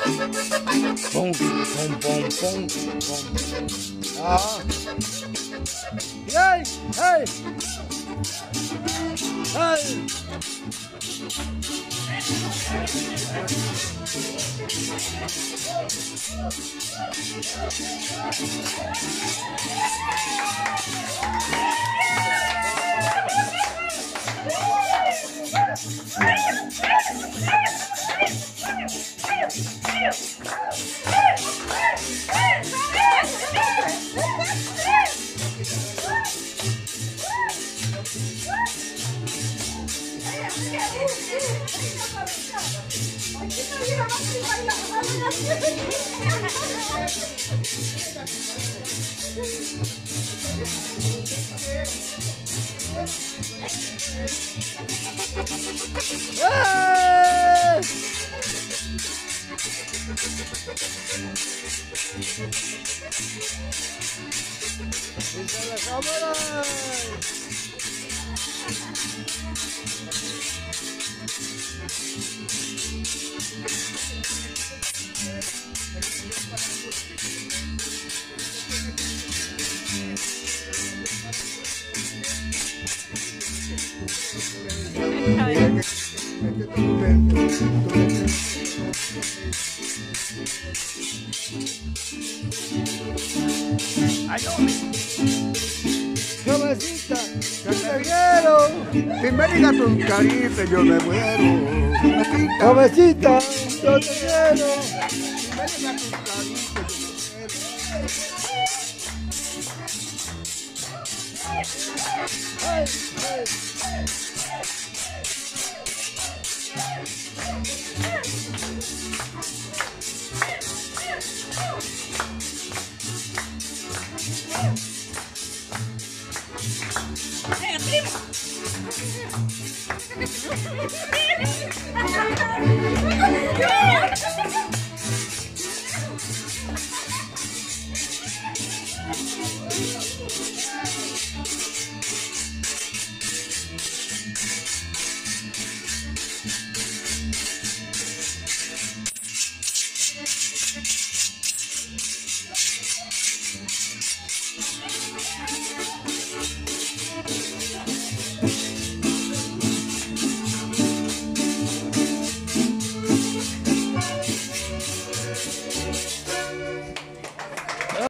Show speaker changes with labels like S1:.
S1: Pum, pum, pum, pum, pum. Ah. Hey, hey. Hey. ¡Dice la cámara! Jovencita, yo te quiero.
S2: Si me digas tu carita, yo me muero.
S1: Jovencita, yo te quiero.
S2: Si me digas tu carita, yo me muero.
S1: Hey, hey.
S3: Primo!